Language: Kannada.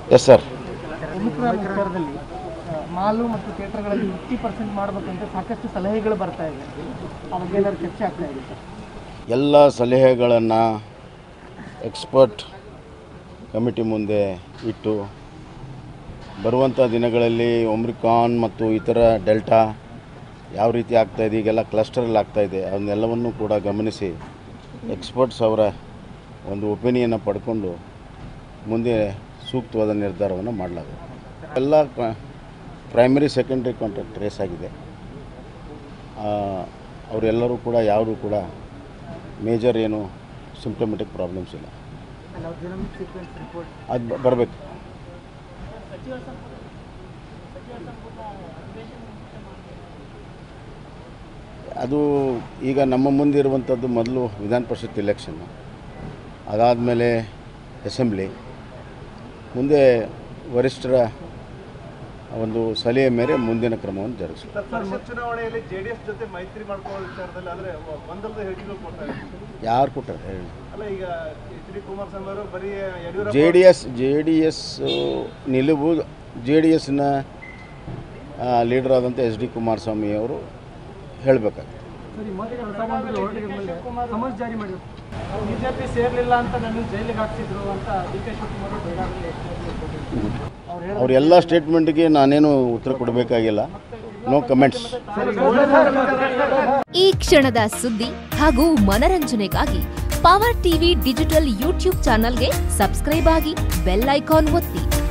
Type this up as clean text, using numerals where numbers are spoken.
Yes sir. ಮಾಲು ಮತ್ತು ಥಿಯೇಟರ್ಗಳಲ್ಲಿ 50% ಮಾಡಬೇಕಂತ ಸಾಕಷ್ಟು ಸಲಹೆಗಳು ಬರ್ತಾ ಇದೆ. ಅದಕ್ಕೆ ಎಲ್ಲರೂ ಚರ್ಚೆ ಆಗ್ತಾ ಇದೆ ಸರ್. ಎಲ್ಲ ಸಲಹೆಗಳನ್ನು ಎಕ್ಸ್ಪರ್ಟ್ ಕಮಿಟಿ ಮುಂದೆ ಇಟ್ಟು ಬರುವಂಥ ದಿನಗಳಲ್ಲಿ ಒಮ್ರಿಕಾನ್ ಮತ್ತು ಇತರ ಡೆಲ್ಟಾ ಯಾವ ರೀತಿ ಆಗ್ತಾಯಿದೆ, ಈಗೆಲ್ಲ ಕ್ಲಸ್ಟರಲ್ಲಿ ಆಗ್ತಾಯಿದೆ, ಅದನ್ನೆಲ್ಲವನ್ನೂ ಕೂಡ ಗಮನಿಸಿ ಎಕ್ಸ್ಪರ್ಟ್ಸ್ ಅವರ ಒಂದು ಒಪಿನಿಯನ್ನು ಪಡ್ಕೊಂಡು ಮುಂದೆ ಸೂಕ್ತವಾದ ನಿರ್ಧಾರವನ್ನು ಮಾಡಲಾಗುತ್ತೆ. ಎಲ್ಲ ಪ್ರೈಮರಿ ಸೆಕೆಂಡ್ರಿ ಕಾಂಟ್ಯಾಕ್ಟ್ ಟ್ರೇಸ್ ಆಗಿದೆ. ಅವರೆಲ್ಲರೂ ಕೂಡ ಯಾರೂ ಕೂಡ ಮೇಜರ್ ಏನು ಸಿಂಪ್ಟಮೆಟಿಕ್ ಪ್ರಾಬ್ಲಮ್ಸ್ ಇಲ್ಲ. ಅದು ಬರಬೇಕು. ಅದು ಈಗ ನಮ್ಮ ಮುಂದಿರುವಂಥದ್ದು ಮೊದಲು ವಿಧಾನ ಪರಿಷತ್ ಇಲೆಕ್ಷನ್ನು, ಅದಾದಮೇಲೆ ಅಸೆಂಬ್ಲಿ, ಮುಂದೆ ವರಿಷ್ಠರ ಒಂದು ಸಲಹೆ ಮೇರೆ ಮುಂದಿನ ಕ್ರಮವನ್ನು ಜರುಗಿಸಬೇಕು. ಚುನಾವಣೆಯಲ್ಲಿ JDS ಜೊತೆ ಮೈತ್ರಿ ಮಾಡ್ಕೊಳ್ಳೋ ವಿಚಾರದಲ್ಲಿ ಆದರೆ ಒಂದೊಂದು ಹೇಳಿಕೆಗಳು ಕೊಡ್ತಾರೆ. ಯಾರು ಕೊಟ್ಟಾರೆ ಹೇಳಿ? ಅಲ್ಲ, ಈಗ HD ಕುಮಾರಸ್ವಾಮಿ ಅವರು ಬರೀ JDS ನಿಲುವು JDSನ ಲೀಡರ್ ಆದಂಥ HD ಕುಮಾರಸ್ವಾಮಿ ಅವರು ಹೇಳಬೇಕಾಗ್ತದೆ. ಬಿಜೆಪಿ ಸೇರಲಿಲ್ಲ ಅಂತ ನಾನು ಜೈಲಿಗೆ ಹಾಕ್ತಿದ್ರು ಅಂತ DK ಶಿವಕುಮಾರ್ ಅವರೆಲ್ಲ ಸ್ಟೇಟ್ಮೆಂಟ್ಗೆ ನಾನೇನು ಉತ್ತರ ಕೊಡಬೇಕಾಗಿಲ್ಲ. No comments. ಈ ಕ್ಷಣದ ಸುದ್ದಿ ಹಾಗೂ ಮನರಂಜನೆಗಾಗಿ ಪವರ್ ಟಿವಿ ಡಿಜಿಟಲ್ ಯೂಟ್ಯೂಬ್ ಚಾನಲ್ಗೆ ಸಬ್ಸ್ಕ್ರೈಬ್ ಆಗಿ ಬೆಲ್ ಐಕಾನ್ ಒತ್ತಿ.